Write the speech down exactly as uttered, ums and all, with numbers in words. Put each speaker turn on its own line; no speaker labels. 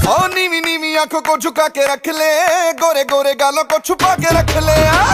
ओ नीवी नीवी आंखों को झुका के रख ले, गोरे गोरे गालों को छुपा के रख ले।